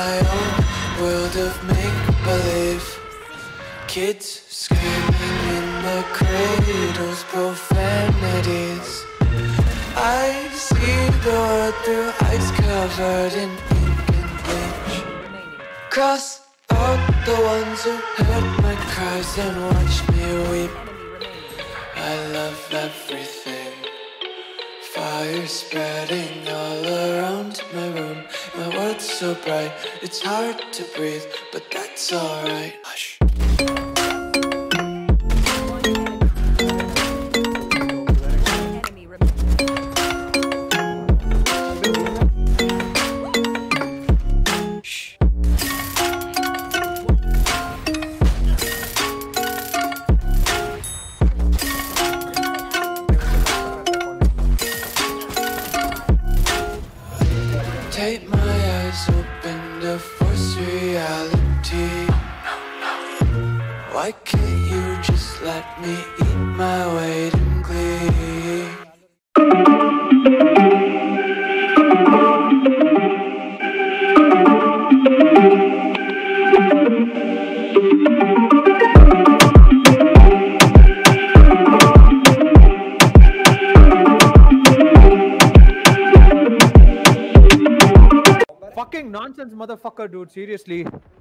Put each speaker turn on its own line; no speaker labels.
my own world of make-believe. Kids screaming in their cradles, profanities. I see the world through eyes covered in ink and bleach. Cross out the ones who heard my cries and watched me weep. I love everything. Fire spreading all around my room. My world's so bright, it's hard to breathe, but that's alright. Hush. Take my eyes open to force reality. Why can't you just let me eat my weight in glee?
Fucking nonsense, motherfucker, dude. Seriously.